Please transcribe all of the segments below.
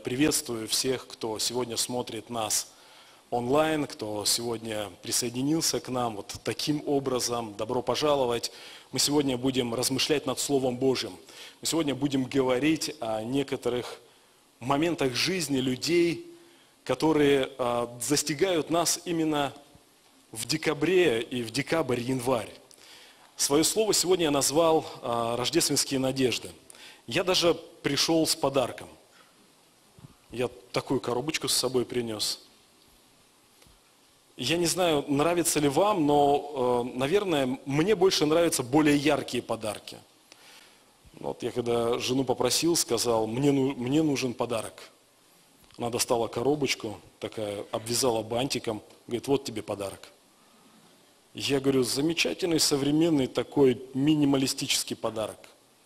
приветствую всех, кто сегодня смотрит нас онлайн, кто сегодня присоединился к нам вот таким образом. Добро пожаловать. Мы сегодня будем размышлять над Словом Божьим. Мы сегодня будем говорить о некоторых моментах жизни людей, которые застигают нас именно в декабре и в декабрь-январь. Свое слово сегодня я назвал «Рождественские надежды». Я даже пришел с подарком. Я такую коробочку с собой принес. Я не знаю, нравится ли вам, но, наверное, мне больше нравятся более яркие подарки. Вот я когда жену попросил, сказал, мне нужен подарок. Она достала коробочку, такая, обвязала бантиком, говорит, вот тебе подарок. Я говорю, замечательный, современный такой минималистический подарок.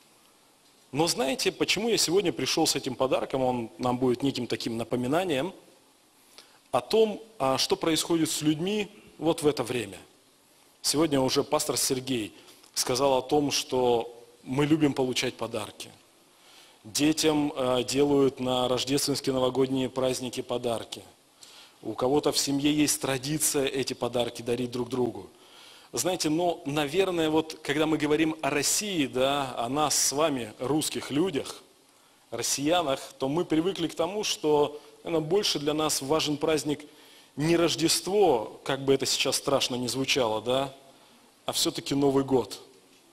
Но знаете, почему я сегодня пришел с этим подарком? Он нам будет неким таким напоминанием о том, что происходит с людьми вот в это время. Сегодня уже пастор Сергей сказал о том, что мы любим получать подарки. Детям делают на рождественские новогодние праздники подарки. У кого-то в семье есть традиция эти подарки дарить друг другу. Знаете, но, наверное, вот когда мы говорим о России, да, о нас с вами, русских людях, россиянах, то мы привыкли к тому, что, наверное, больше для нас важен праздник не Рождество, как бы это сейчас страшно не звучало, да, а все-таки Новый год.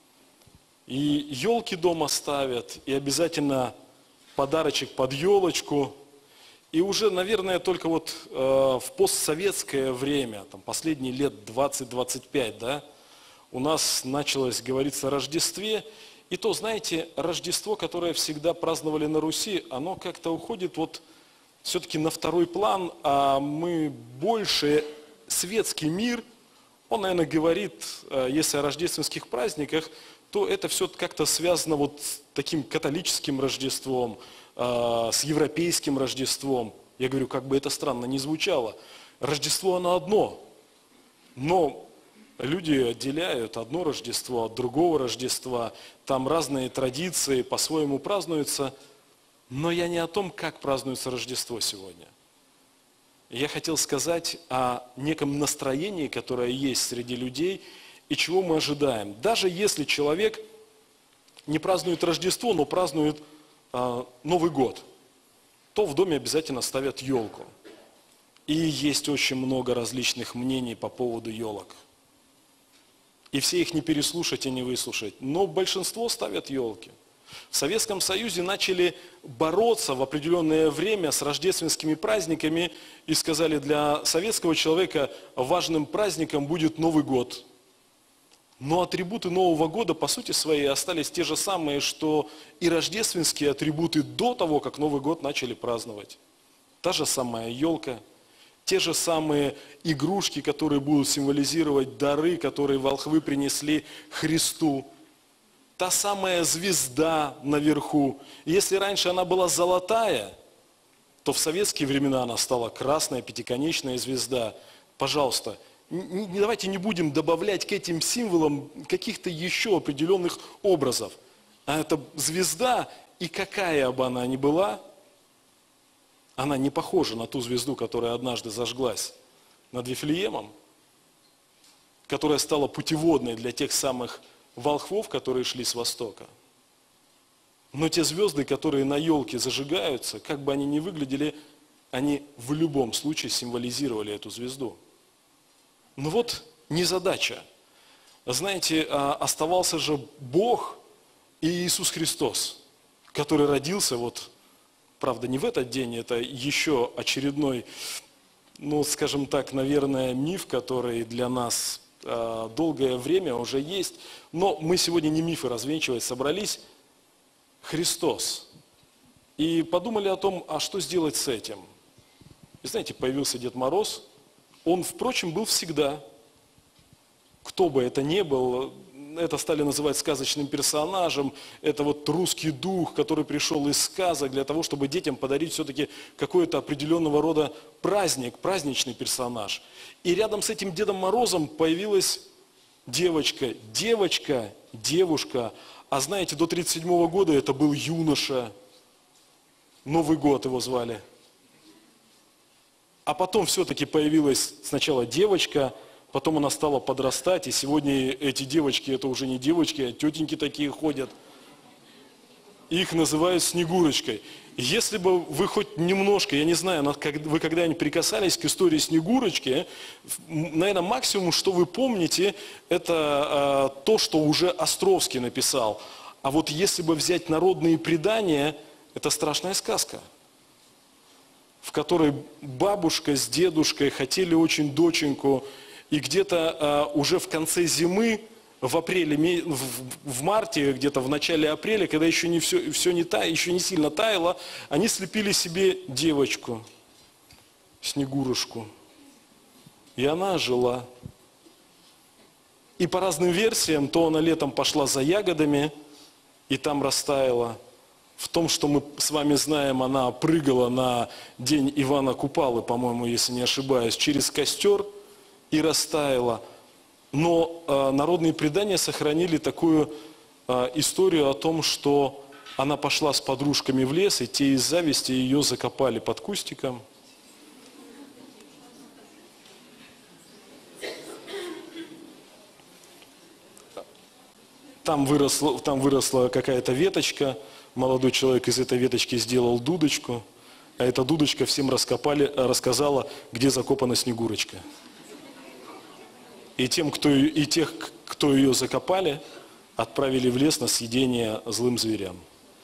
И елки дома ставят, и обязательно подарочек под елочку. И уже, наверное, только вот в постсоветское время, там, последние лет 20-25, да, у нас началось говориться о Рождестве. И то, знаете, Рождество, которое всегда праздновали на Руси, оно как-то уходит вот все-таки на второй план, а мы больше, светский мир, он, наверное, говорит, если о рождественских праздниках, то это все как-то связано вот с таким католическим Рождеством, с европейским Рождеством. Я говорю, как бы это странно ни звучало. Рождество оно одно, но люди отделяют одно Рождество от другого Рождества. Там разные традиции по-своему празднуются. Но я не о том, как празднуется Рождество сегодня. Я хотел сказать о неком настроении, которое есть среди людей, и чего мы ожидаем. Даже если человек не празднует Рождество, но празднует Новый год, то в доме обязательно ставят елку. И есть очень много различных мнений по поводу елок. И все их не переслушать и не выслушать. Но большинство ставят елки. В Советском Союзе начали бороться в определенное время с рождественскими праздниками и сказали, для советского человека важным праздником будет Новый год. Но атрибуты Нового года, по сути своей, остались те же самые, что и рождественские атрибуты до того, как Новый год начали праздновать. Та же самая елка, те же самые игрушки, которые будут символизировать дары, которые волхвы принесли Христу. Та самая звезда наверху. И если раньше она была золотая, то в советские времена она стала красная пятиконечная звезда. Пожалуйста, давайте не будем добавлять к этим символам каких-то еще определенных образов. А эта звезда, и какая бы она ни была, она не похожа на ту звезду, которая однажды зажглась над Вифлеемом, которая стала путеводной для тех самых волхвов, которые шли с востока. Но те звезды, которые на елке зажигаются, как бы они ни выглядели, они в любом случае символизировали эту звезду. Но вот незадача. Знаете, оставался же Бог и Иисус Христос, который родился, вот, правда, не в этот день, это еще очередной, ну, скажем так, наверное, миф, который для нас долгое время уже есть. Но мы сегодня не мифы развенчивать собрались. Христос. И подумали о том, а что сделать с этим. И знаете, появился Дед Мороз. Он, впрочем, был всегда. Кто бы это ни был, это стали называть сказочным персонажем. Это вот русский дух, который пришел из сказок для того, чтобы детям подарить все-таки какой-то определенного рода праздник, праздничный персонаж. И рядом с этим Дедом Морозом появилась девочка, девушка. А знаете, до 1937 года это был юноша. Новый год его звали. А потом все-таки появилась сначала девочка, потом она стала подрастать, и сегодня эти девочки, это уже не девочки, а тетеньки такие ходят. Их называют Снегурочкой. Если бы вы хоть немножко, я не знаю, вы когда-нибудь прикасались к истории Снегурочки, наверное, максимум, что вы помните, это то, что уже Островский написал. А вот если бы взять народные предания, это страшная сказка, в которой бабушка с дедушкой хотели очень доченьку, и где-то уже в конце зимы, в апреле, в марте, где-то в начале апреля, когда еще не еще не сильно таяло, они слепили себе девочку, Снегурушку. И она жила. И по разным версиям, то она летом пошла за ягодами, и там растаяла. В том, что мы с вами знаем, она прыгала на день Ивана Купалы, по-моему, если не ошибаюсь, через костер и растаяла. Но народные предания сохранили такую историю о том, что она пошла с подружками в лес, и те из зависти ее закопали под кустиком. Там выросла какая-то веточка, молодой человек из этой веточки сделал дудочку, а эта дудочка всем рассказала, где закопана Снегурочка. И тех, кто ее закопали, отправили в лес на съедение злым зверям.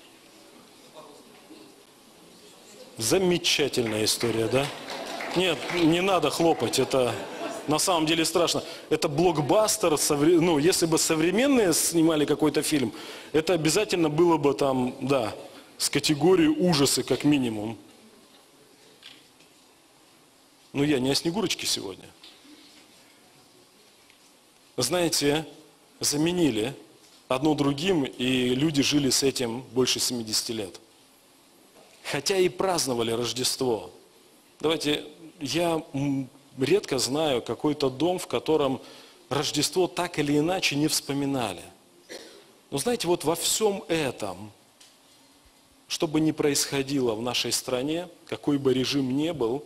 Замечательная история, да? Нет, не надо хлопать, это на самом деле страшно. Это блокбастер, если бы современные снимали какой-то фильм, это обязательно было бы там, да, с категорией ужасы как минимум. Но я не о Снегурочке сегодня. Знаете, заменили одно другим, и люди жили с этим больше 70 лет. Хотя и праздновали Рождество. Давайте, я редко знаю какой-то дом, в котором Рождество так или иначе не вспоминали. Но знаете, вот во всем этом, что бы ни происходило в нашей стране, какой бы режим ни был,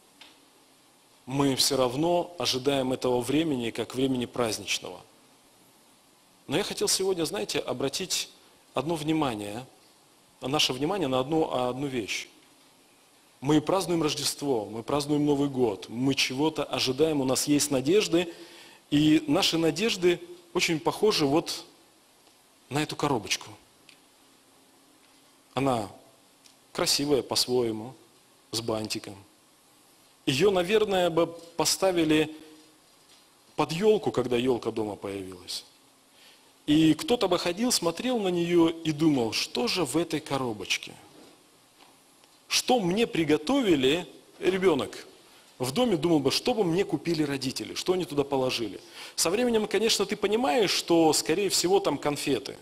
мы все равно ожидаем этого времени как времени праздничного. Но я хотел сегодня, знаете, обратить наше внимание на одну вещь. Мы празднуем Рождество, мы празднуем Новый год, мы чего-то ожидаем, у нас есть надежды, и наши надежды очень похожи вот на эту коробочку. Она красивая по-своему, с бантиком. Ее, наверное, бы поставили под елку, когда елка дома появилась. И кто-то бы ходил, смотрел на нее и думал, что же в этой коробочке? Что мне приготовили ребенок? В доме думал бы, что бы мне купили родители, что они туда положили. Со временем, конечно, ты понимаешь, что, скорее всего, там конфеты.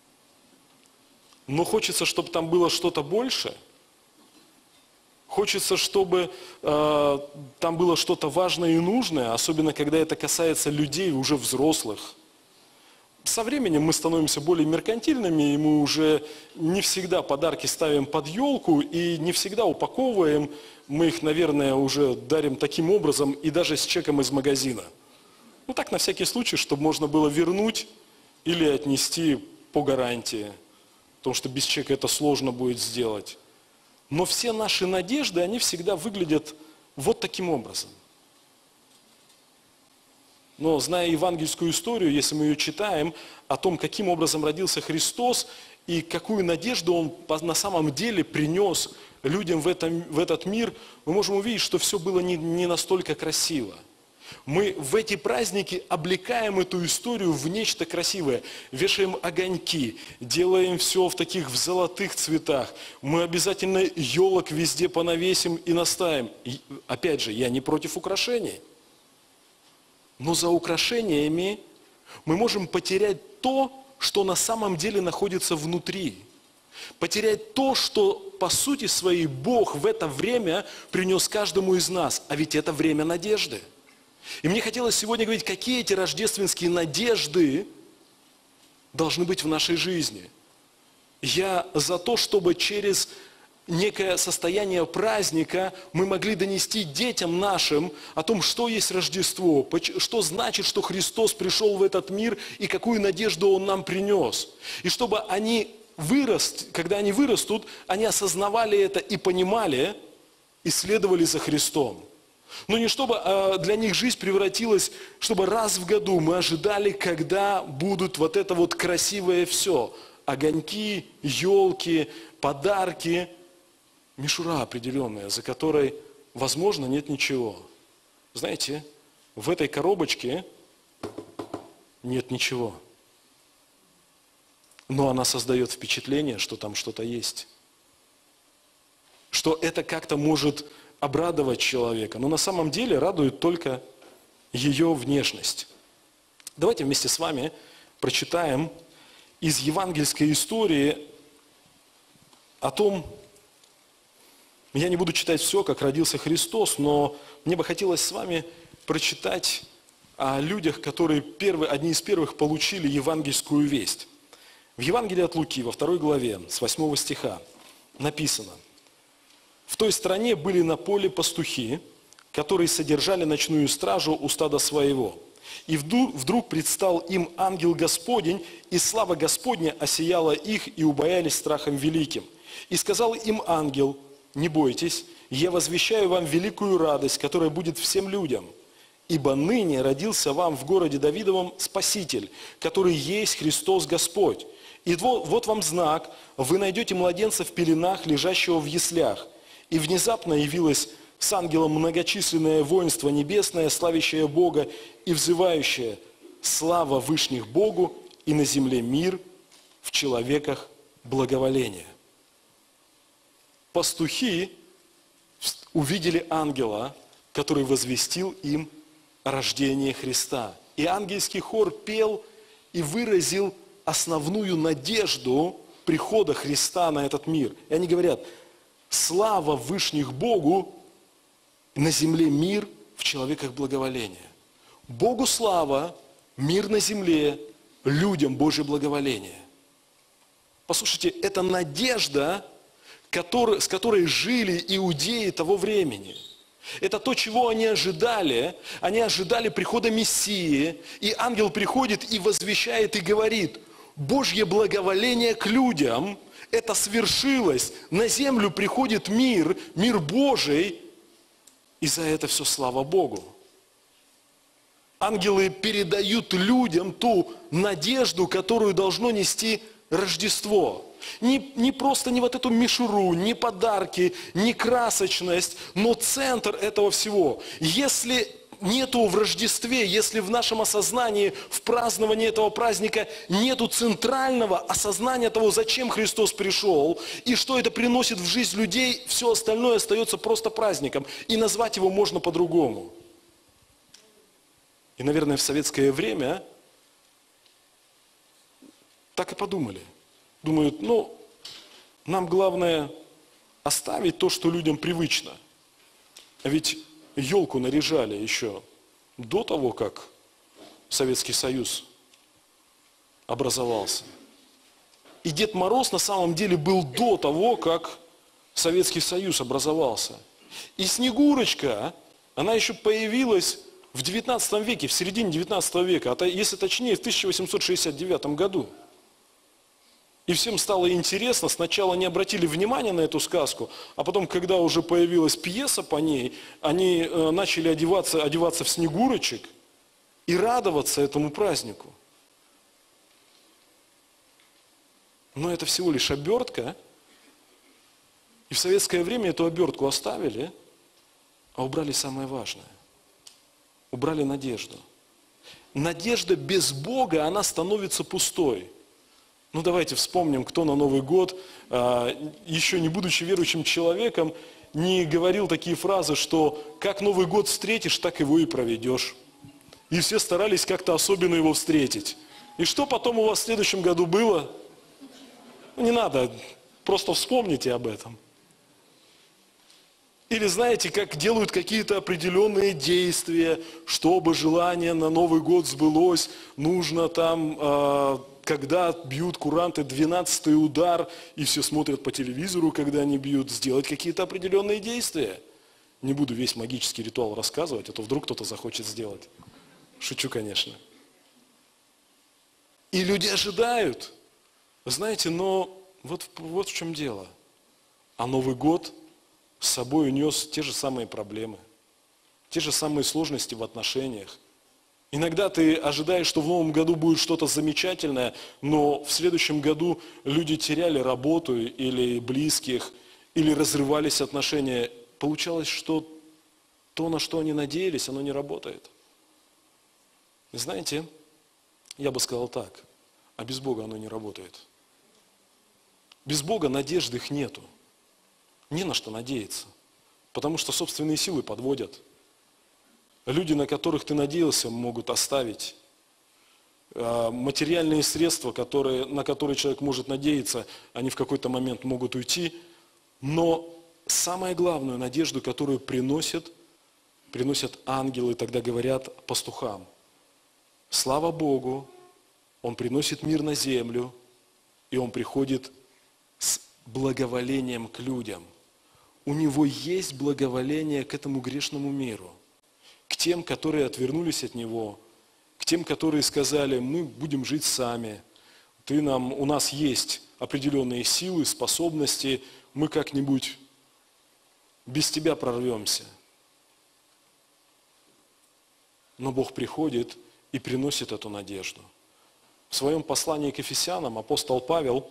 Но хочется, чтобы там было что-то большее. Хочется, чтобы там было что-то важное и нужное, особенно когда это касается людей уже взрослых. Со временем мы становимся более меркантильными, и мы уже не всегда подарки ставим под елку, и не всегда упаковываем. Мы их, наверное, уже дарим таким образом, и даже с чеком из магазина. Ну так, на всякий случай, чтобы можно было вернуть или отнести по гарантии. Потому что без чека это сложно будет сделать. Но все наши надежды, они всегда выглядят вот таким образом. Но зная евангельскую историю, если мы ее читаем, о том, каким образом родился Христос и какую надежду Он на самом деле принес людям в этот мир, мы можем увидеть, что все было не настолько красиво. Мы в эти праздники облекаем эту историю в нечто красивое, вешаем огоньки, делаем все в золотых цветах. Мы обязательно елок везде понавесим и наставим. И, опять же, я не против украшений. Но за украшениями мы можем потерять то, что на самом деле находится внутри. Потерять то, что по сути своей Бог в это время принес каждому из нас. А ведь это время надежды. И мне хотелось сегодня говорить, какие эти рождественские надежды должны быть в нашей жизни. Я за то, чтобы через некое состояние праздника мы могли донести детям нашим о том, что есть Рождество, что значит, что Христос пришел в этот мир и какую надежду Он нам принес. И чтобы они когда они вырастут, они осознавали это и понимали, и следовали за Христом. Но не чтобы для них жизнь превратилась, чтобы раз в году мы ожидали, когда будут вот это вот красивое все. Огоньки, елки, подарки, мишура определенная, за которой, возможно, нет ничего. Знаете, в этой коробочке нет ничего. Но она создает впечатление, что там что-то есть. Что это как-то может обрадовать человека. Но на самом деле радует только ее внешность. Давайте вместе с вами прочитаем из евангельской истории о том, я не буду читать все, как родился Христос, но мне бы хотелось с вами прочитать о людях, которые одни из первых получили евангельскую весть. В Евангелии от Луки, во 2 главе, с 8 стиха написано: «В той стране были на поле пастухи, которые содержали ночную стражу у стада своего. И вдруг предстал им ангел Господень, и слава Господня осияла их, и убоялись страхом великим. И сказал им ангел: не бойтесь, я возвещаю вам великую радость, которая будет всем людям. Ибо ныне родился вам в городе Давидовом Спаситель, который есть Христос Господь. И вот вам знак: вы найдете младенца в пеленах, лежащего в яслях». И внезапно явилось с ангелом многочисленное воинство небесное, славящее Бога и взывающее: «Слава вышних Богу, и на земле мир, в человеках благоволение». Пастухи увидели ангела, который возвестил им о рождении Христа. И ангельский хор пел и выразил основную надежду прихода Христа на этот мир. И они говорят: «Слава вышних Богу, на земле мир, в человеках благоволение». Богу слава, мир на земле, людям Божье благоволение. Послушайте, это надежда, с которой жили иудеи того времени. Это то, чего они ожидали. Они ожидали прихода Мессии. И ангел приходит и возвещает, и говорит: Божье благоволение к людям, это свершилось. На землю приходит мир, мир Божий. И за это все слава Богу. Ангелы передают людям ту надежду, которую должно нести Рождество. Не просто не вот эту мишуру, не подарки, не красочность, но центр этого всего. Если нету в Рождестве, если в нашем осознании, в праздновании этого праздника нету центрального осознания того, зачем Христос пришел, и что это приносит в жизнь людей, все остальное остается просто праздником. И назвать его можно по-другому. И, наверное, в советское время так и подумали. Думают, нам главное оставить то, что людям привычно. А ведь елку наряжали еще до того, как Советский Союз образовался. И Дед Мороз на самом деле был до того, как Советский Союз образовался. И Снегурочка, она еще появилась в 19 веке, в середине 19 века, а если точнее, в 1869 году. И всем стало интересно, сначала не обратили внимания на эту сказку, а потом, когда уже появилась пьеса по ней, они начали одеваться в снегурочек и радоваться этому празднику. Но это всего лишь обертка, и в советское время эту обертку оставили, а убрали самое важное. Убрали надежду. Надежда без Бога, она становится пустой. Давайте вспомним, кто на Новый год, еще не будучи верующим человеком, не говорил такие фразы, что как Новый год встретишь, так его и проведешь. И все старались как-то особенно его встретить. И что потом у вас в следующем году было? Не надо, просто вспомните об этом. Или знаете, как делают какие-то определенные действия, чтобы желание на Новый год сбылось, нужно там, когда бьют куранты, 12-й удар, и все смотрят по телевизору, когда они бьют, сделать какие-то определенные действия. Не буду весь магический ритуал рассказывать, а то вдруг кто-то захочет сделать. Шучу, конечно. И люди ожидают. Знаете, но вот в чем дело. А Новый год с собой унес те же самые проблемы, те же самые сложности в отношениях. Иногда ты ожидаешь, что в новом году будет что-то замечательное, но в следующем году люди теряли работу или близких, или разрывались отношения. Получалось, что то, на что они надеялись, оно не работает. И знаете, я бы сказал так, а без Бога оно не работает. Без Бога надежды их нету. Не на что надеяться, потому что собственные силы подводят. Люди, на которых ты надеялся, могут оставить. Материальные средства, на которые человек может надеяться, они в какой-то момент могут уйти. Но самую главную надежду, которую приносят ангелы, тогда говорят пастухам. Слава Богу, Он приносит мир на землю, и Он приходит с благоволением к людям. У Него есть благоволение к этому грешному миру, к тем, которые отвернулись от Него, к тем, которые сказали, мы будем жить сами, у нас есть определенные силы, способности, мы как-нибудь без Тебя прорвемся. Но Бог приходит и приносит эту надежду. В своем послании к Ефесянам апостол Павел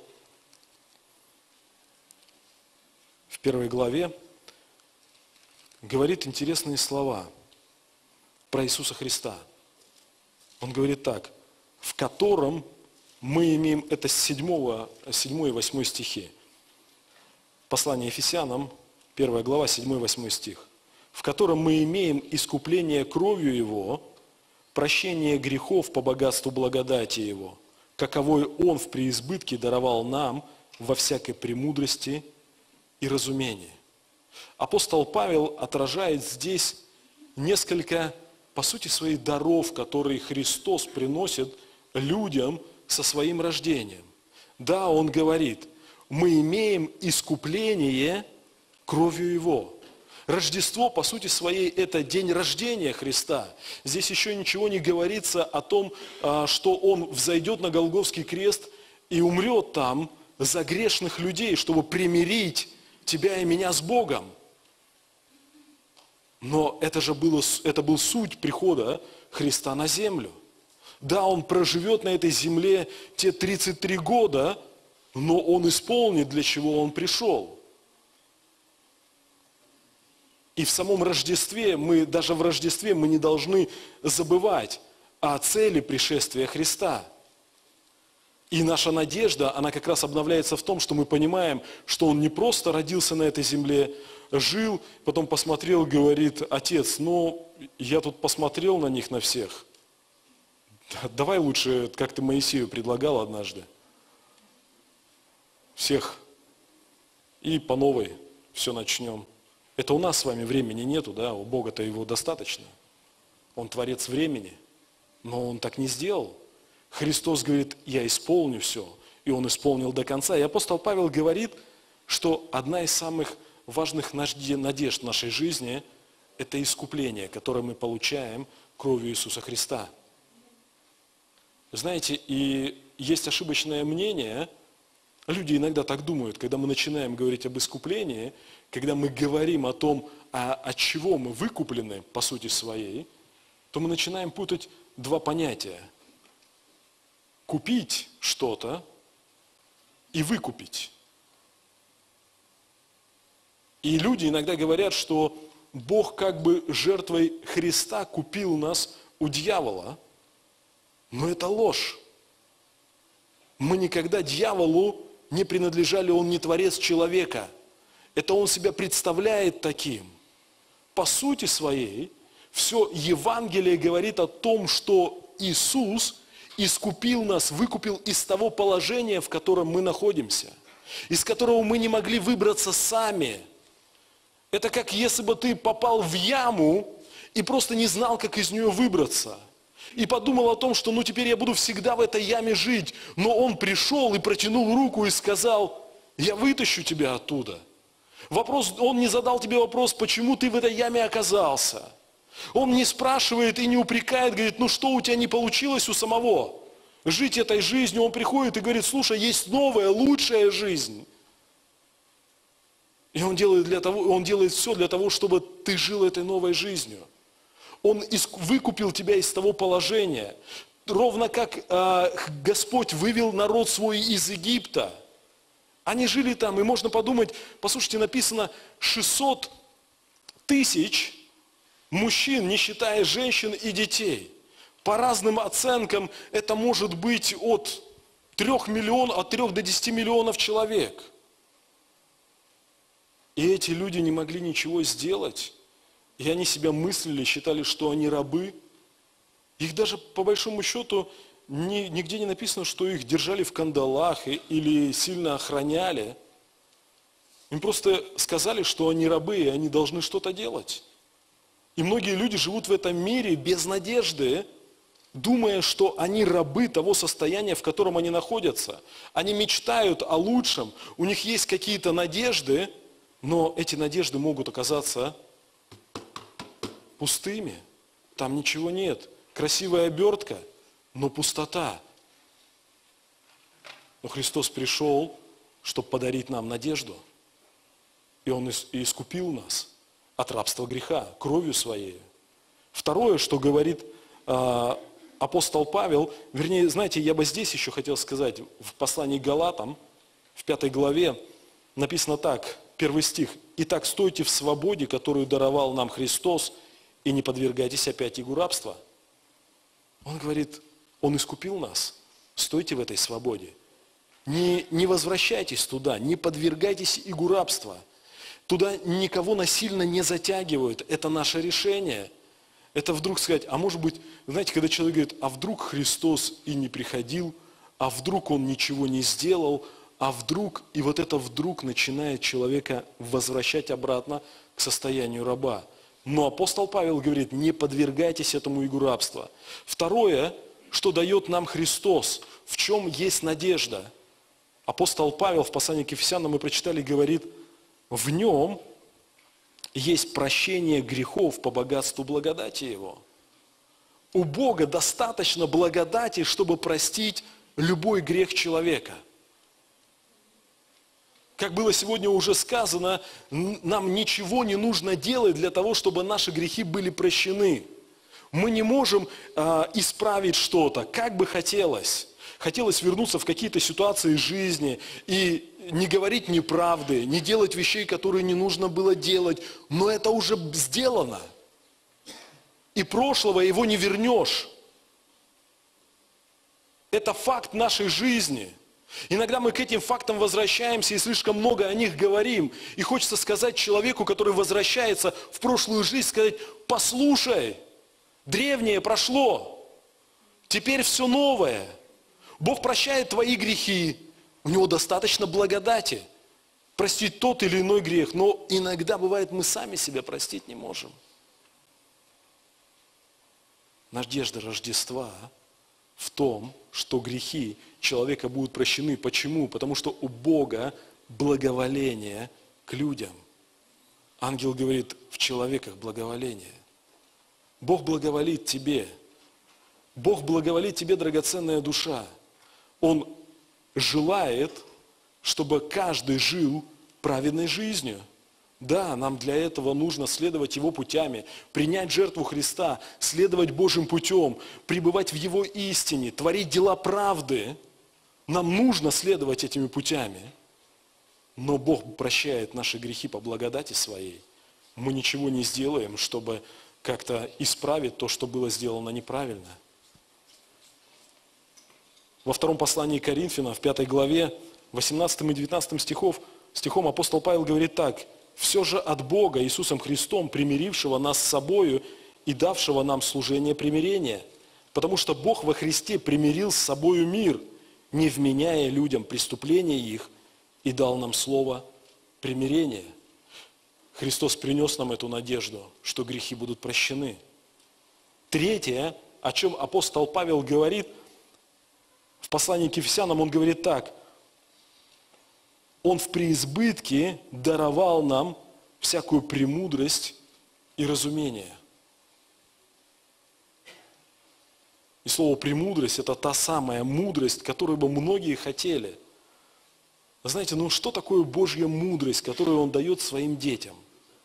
в 1 главе говорит интересные слова про Иисуса Христа. Он говорит так, в котором мы имеем, это 7 и 8 стихи. Послание Ефесянам, 1 глава, 7 и 8 стих. В котором мы имеем искупление кровью Его, прощение грехов по богатству благодати Его, каковой Он в преизбытке даровал нам во всякой премудрости и разумении. Апостол Павел отражает здесь несколько, по сути, своих даров, которые Христос приносит людям со своим рождением. Да, он говорит, мы имеем искупление кровью Его. Рождество, по сути своей, это день рождения Христа. Здесь еще ничего не говорится о том, что Он взойдет на Голгофский крест и умрет там за грешных людей, чтобы примирить тебя и меня с Богом. Но это был суть прихода Христа на землю. Да, Он проживет на этой земле те 33 года, но Он исполнит, для чего Он пришел. И в самом Рождестве, даже в Рождестве мы не должны забывать о цели пришествия Христа. И наша надежда, она как раз обновляется в том, что мы понимаем, что Он не просто родился на этой земле, жил, потом посмотрел, говорит, Отец, я тут посмотрел на них, на всех. Давай лучше, как ты Моисею предлагал однажды. Всех. И по новой все начнем. Это у нас с вами времени нету, да, у Бога-то его достаточно. Он творец времени, но Он так не сделал. Христос говорит, я исполню все, и Он исполнил до конца. И апостол Павел говорит, что одна из самых важных надежд в нашей жизни – это искупление, которое мы получаем кровью Иисуса Христа. Знаете, и есть ошибочное мнение, люди иногда так думают, когда мы начинаем говорить об искуплении, когда мы говорим о том, от чего мы выкуплены по сути своей, то мы начинаем путать два понятия. Купить что-то и выкупить. И люди иногда говорят, что Бог как бы жертвой Христа купил нас у дьявола, но это ложь. Мы никогда дьяволу не принадлежали, он не творец человека. Это он себя представляет таким. По сути своей, все Евангелие говорит о том, что Иисус искупил нас, выкупил из того положения, в котором мы находимся, из которого мы не могли выбраться сами. Это как если бы ты попал в яму и просто не знал, как из нее выбраться. И подумал о том, что ну теперь я буду всегда в этой яме жить. Но он пришел и протянул руку и сказал: я вытащу тебя оттуда. Он не задал тебе вопрос, почему ты в этой яме оказался. Он не спрашивает и не упрекает, говорит: ну что у тебя не получилось у самого жить этой жизнью. Он приходит и говорит: слушай, есть новая, лучшая жизнь. И он делает все для того, чтобы ты жил этой новой жизнью. Он выкупил тебя из того положения. Ровно как Господь вывел народ свой из Египта. Они жили там, и можно подумать, послушайте, написано 600 тысяч мужчин, не считая женщин и детей. По разным оценкам это может быть от 3 до 10 миллионов человек. И эти люди не могли ничего сделать. И они себя мыслили, считали, что они рабы. Их даже по большому счету нигде не написано, что их держали в кандалах или сильно охраняли. Им просто сказали, что они рабы, и они должны что-то делать. И многие люди живут в этом мире без надежды, думая, что они рабы того состояния, в котором они находятся. Они мечтают о лучшем, у них есть какие-то надежды, но эти надежды могут оказаться пустыми. Там ничего нет. Красивая обертка, но пустота. Но Христос пришел, чтобы подарить нам надежду. И Он искупил нас от рабства греха кровью Своей. Второе, что говорит апостол Павел, вернее, знаете, я бы здесь еще хотел сказать, в послании к Галатам, в 5 главе, написано так, 1 стих. «Итак, стойте в свободе, которую даровал нам Христос, и не подвергайтесь опять игу рабства». Он говорит, Он искупил нас. Стойте в этой свободе. Не возвращайтесь туда, не подвергайтесь игу рабства. Туда никого насильно не затягивают. Это наше решение. Это вдруг сказать, а может быть, знаете, когда человек говорит, а вдруг Христос и не приходил, а вдруг Он ничего не сделал, а вдруг, и вот это вдруг начинает человека возвращать обратно к состоянию раба. Но апостол Павел говорит, не подвергайтесь этому игу рабства. Второе, что дает нам Христос, в чем есть надежда. Апостол Павел в послании к Ефесянам мы прочитали, говорит, в нем есть прощение грехов по богатству благодати Его. У Бога достаточно благодати, чтобы простить любой грех человека. Как было сегодня уже сказано, нам ничего не нужно делать для того, чтобы наши грехи были прощены. Мы не можем исправить что-то, как бы хотелось. Хотелось вернуться в какие-то ситуации жизни и не говорить неправды, не делать вещей, которые не нужно было делать. Но это уже сделано. И прошлого его не вернешь. Это факт нашей жизни. Иногда мы к этим фактам возвращаемся и слишком много о них говорим. И хочется сказать человеку, который возвращается в прошлую жизнь, сказать, послушай, древнее прошло, теперь все новое. Бог прощает твои грехи, у Него достаточно благодати простить тот или иной грех. Но иногда бывает, мы сами себя простить не можем. Надежда Рождества в том, что грехи человека будут прощены. Почему? Потому что у Бога благоволение к людям. Ангел говорит, в человеках благоволение. Бог благоволит тебе. Бог благоволит тебе, драгоценная душа. Он желает, чтобы каждый жил праведной жизнью. Да, нам для этого нужно следовать Его путями, принять жертву Христа, следовать Божьим путем, пребывать в Его истине, творить дела правды. Нам нужно следовать этими путями. Но Бог прощает наши грехи по благодати Своей. Мы ничего не сделаем, чтобы как-то исправить то, что было сделано неправильно. Во втором послании к Коринфянам, в 5 главе, 18 и 19 стихом апостол Павел говорит так. «Все же от Бога, Иисусом Христом, примирившего нас с собою и давшего нам служение примирения. Потому что Бог во Христе примирил с собою мир, не вменяя людям преступления их, и дал нам слово примирения». Христос принес нам эту надежду, что грехи будут прощены. Третье, о чем апостол Павел говорит, в послании к Ефесянам он говорит так: Он в преизбытке даровал нам всякую премудрость и разумение. И слово «премудрость» – это та самая мудрость, которую бы многие хотели. Знаете, что такое Божья мудрость, которую Он дает своим детям?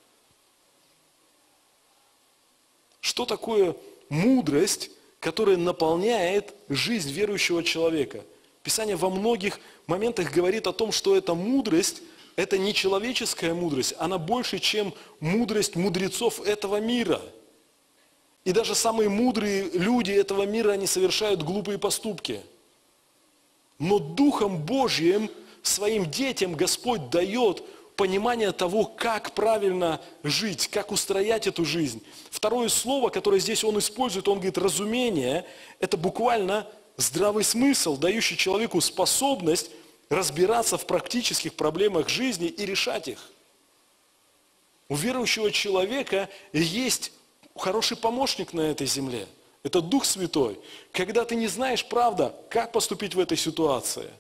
Что такое мудрость, которая наполняет жизнь верующего человека? Писание во многих моментах говорит о том, что эта мудрость – это не человеческая мудрость, она больше, чем мудрость мудрецов этого мира. И даже самые мудрые люди этого мира, они совершают глупые поступки. Но Духом Божьим своим детям Господь дает понимание того, как правильно жить, как устроять эту жизнь. Второе слово, которое здесь он использует, он говорит «разумение», это буквально здравый смысл, дающий человеку способность разбираться в практических проблемах жизни и решать их. У верующего человека есть хороший помощник на этой земле. Это Дух Святой. Когда ты не знаешь, правда, как поступить в этой ситуации,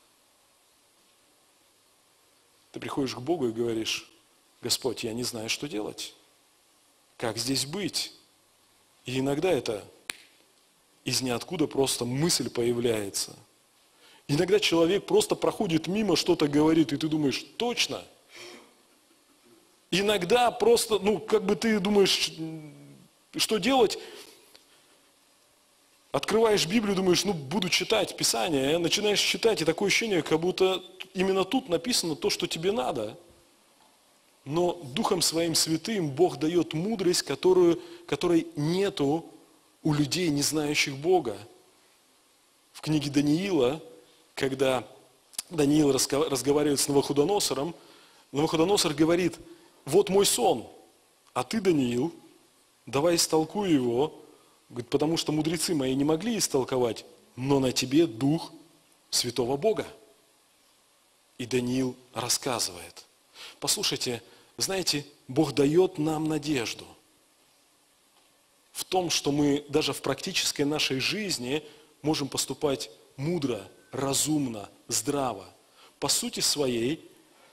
ты приходишь к Богу и говоришь: Господь, я не знаю, что делать. Как здесь быть? И иногда это из ниоткуда просто мысль появляется. Иногда человек просто проходит мимо, что-то говорит, и ты думаешь: точно? Иногда просто, ты думаешь, что делать? Открываешь Библию, думаешь, буду читать Писание, начинаешь читать, и такое ощущение, как будто именно тут написано то, что тебе надо. Но Духом Своим Святым Бог дает мудрость, которой нету у людей, не знающих Бога. В книге Даниила, когда Даниил разговаривает с Навуходоносором, Навуходоносор говорит: вот мой сон, а ты, Даниил, давай истолкуй его. Говорит: потому что мудрецы мои не могли истолковать, но на тебе Дух Святого Бога. И Даниил рассказывает. Послушайте, знаете, Бог дает нам надежду в том, что мы даже в практической нашей жизни можем поступать мудро, разумно, здраво. По сути своей,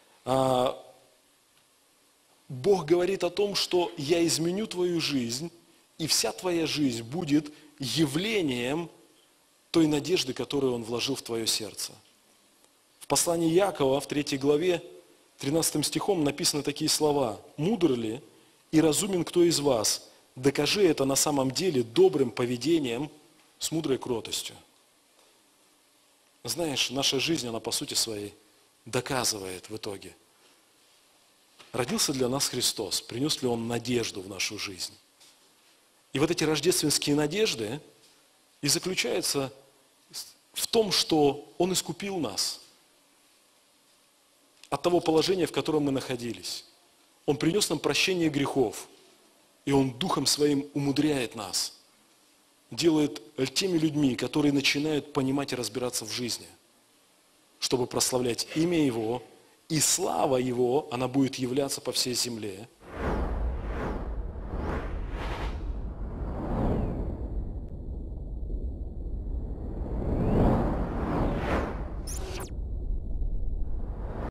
Бог говорит о том, что я изменю твою жизнь, и вся твоя жизнь будет явлением той надежды, которую Он вложил в твое сердце. В послании Иакова, в 3 главе, 13 стихом написаны такие слова: «Мудр ли и разумен кто из вас? Докажи это на самом деле добрым поведением с мудрой кротостью». Знаешь, наша жизнь, она по сути своей доказывает в итоге, родился для нас Христос, принес ли Он надежду в нашу жизнь. И вот эти рождественские надежды и заключаются в том, что Он искупил нас от того положения, в котором мы находились. Он принес нам прощение грехов, и Он Духом Своим умудряет нас, делает теми людьми, которые начинают понимать и разбираться в жизни, чтобы прославлять имя Его, и слава Его, она будет являться по всей земле.